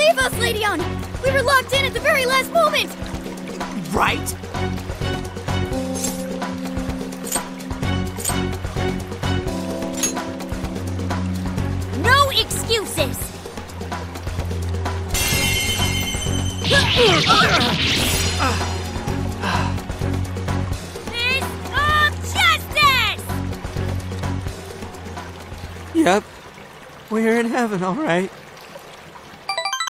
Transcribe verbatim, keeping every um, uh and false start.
Save us, Lady On! We were locked in at the very last moment! Right? No excuses! Fist of justice! Yep. We're in heaven, all right.